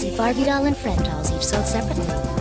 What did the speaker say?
see Barbie doll and friend dolls, each sold separately.